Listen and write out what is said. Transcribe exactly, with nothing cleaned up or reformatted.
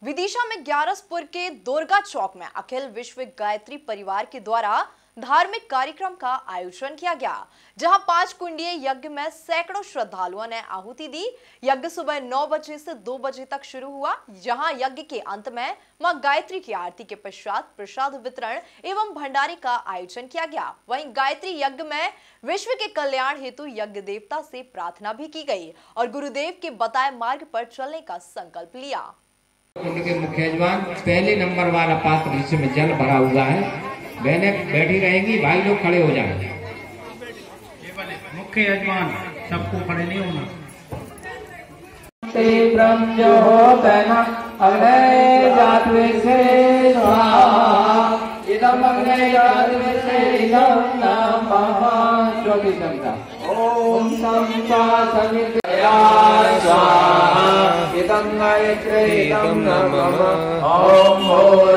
विदिशा में ग्यारसपुर के दुर्गा चौक में अखिल विश्व गायत्री परिवार के द्वारा धार्मिक कार्यक्रम का आयोजन किया गया, जहां पांच कुंडीय यज्ञ में सैकड़ों श्रद्धालुओं ने आहुति दी। यज्ञ सुबह नौ बजे से दो बजे तक शुरू हुआ, जहां यज्ञ के अंत में मां गायत्री की आरती के पश्चात प्रसाद वितरण एवं भंडारे का आयोजन किया गया। वहीं गायत्री यज्ञ में विश्व के कल्याण हेतु यज्ञ देवता से प्रार्थना भी की गई और गुरुदेव के बताए मार्ग पर चलने का संकल्प लिया। उनके मुख्य यजमान पहले नंबर वाला पात्र जिसमें जल भरा हुआ है, बहनें बैठी रहेंगी, भाई लोग खड़े हो जाएंगे। मुख्य यजमान सबको खड़े नहीं होना। ब्रह्म जो होता है ना, अग्नि जातवे से स्वाहा, इदम अग्नि जातवे से इदम नमः। चौथी संख्या ओम संसा समित्या स्वाहा, इदम गायत्री इदम नमः। ओम